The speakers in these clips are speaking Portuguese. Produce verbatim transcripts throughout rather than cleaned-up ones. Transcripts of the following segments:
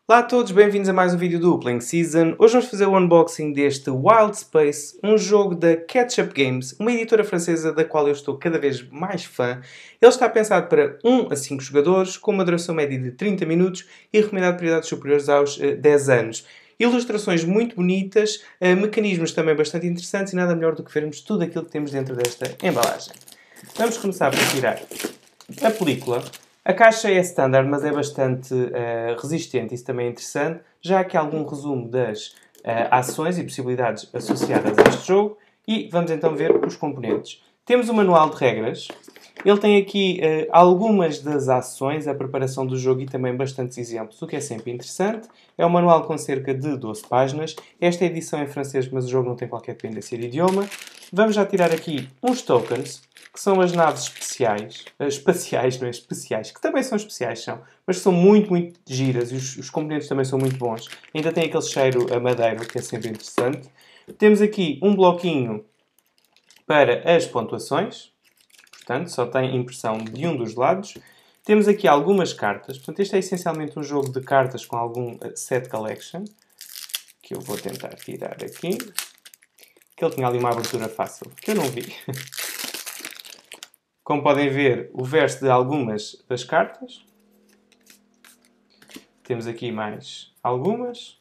Olá a todos, bem-vindos a mais um vídeo do Playing Season. Hoje vamos fazer o unboxing deste Wild Space, um jogo da Ketchup Games, uma editora francesa da qual eu estou cada vez mais fã. Ele está pensado para um a cinco jogadores, com uma duração média de trinta minutos e recomendado para idades superiores aos uh, dez anos. Ilustrações muito bonitas, uh, mecanismos também bastante interessantes e nada melhor do que vermos tudo aquilo que temos dentro desta embalagem. Vamos começar por tirar a película. A caixa é standard, mas é bastante uh, resistente, isso também é interessante, já que há algum resumo das uh, ações e possibilidades associadas a este jogo. E vamos então ver os componentes. Temos o manual de regras. Ele tem aqui uh, algumas das ações, a preparação do jogo e também bastantes exemplos, o que é sempre interessante. É um manual com cerca de doze páginas. Esta é a edição em francês, mas o jogo não tem qualquer dependência de idioma. Vamos já tirar aqui uns tokens, que são as naves especiais, espaciais, não é? Especiais, que também são especiais, são, mas são muito, muito giras e os, os componentes também são muito bons. Ainda tem aquele cheiro a madeira, que é sempre interessante. Temos aqui um bloquinho para as pontuações, portanto, só tem impressão de um dos lados. Temos aqui algumas cartas, portanto, este é essencialmente um jogo de cartas com algum set collection, que eu vou tentar tirar aqui, que ele tinha ali uma abertura fácil, que eu não vi. Como podem ver, o verso de algumas das cartas. Temos aqui mais algumas.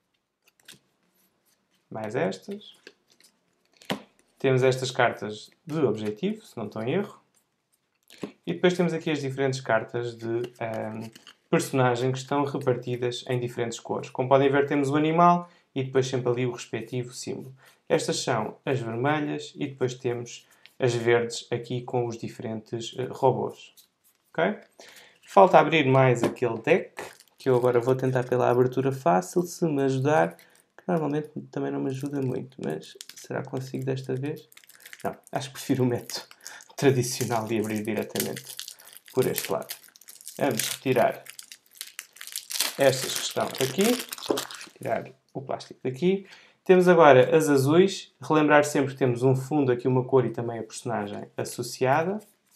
Mais estas. Temos estas cartas de objetivo, se não estou em erro. E depois temos aqui as diferentes cartas de um, personagem que estão repartidas em diferentes cores. Como podem ver, temos o animal e depois sempre ali o respectivo símbolo. Estas são as vermelhas e depois temos as verdes aqui com os diferentes uh, robôs. Okay? Falta abrir mais aquele deck, que eu agora vou tentar pela abertura fácil, se me ajudar, que normalmente também não me ajuda muito, mas será que consigo desta vez? Não, acho que prefiro o método tradicional de abrir diretamente por este lado. Vamos retirar estas que estão aqui, tirar o plástico daqui. Temos agora as azuis. Relembrar sempre que temos um fundo aqui, uma cor e também a personagem associada.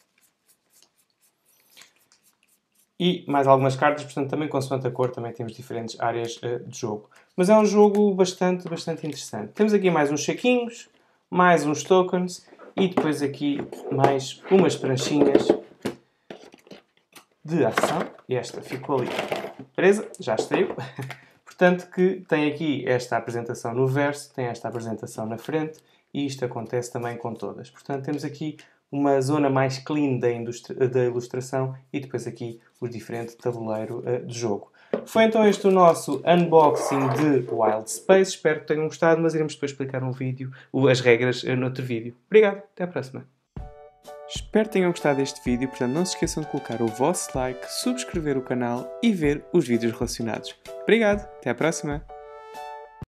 E mais algumas cartas, portanto também consoante a cor também temos diferentes áreas uh, de jogo. Mas é um jogo bastante, bastante interessante. Temos aqui mais uns saquinhos, mais uns tokens e depois aqui mais umas pranchinhas de ação. E esta ficou ali presa, já esteve. Portanto, que tem aqui esta apresentação no verso, tem esta apresentação na frente e isto acontece também com todas. Portanto, temos aqui uma zona mais clean da, da ilustração e depois aqui o diferente tabuleiro uh, de jogo. Foi então este o nosso unboxing de Wild Space. Espero que tenham gostado, mas iremos depois explicar um vídeo, as regras, uh, noutro vídeo. Obrigado, até à próxima. Espero que tenham gostado deste vídeo, portanto não se esqueçam de colocar o vosso like, subscrever o canal e ver os vídeos relacionados. Obrigado, até à próxima!